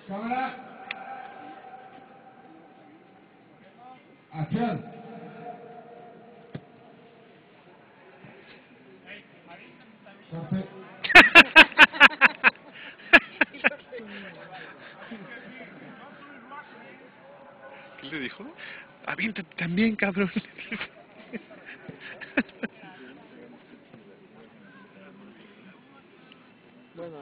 Cámara. Acción. Corte. ¿Qué le dijo? Aviéntate también, cabrón.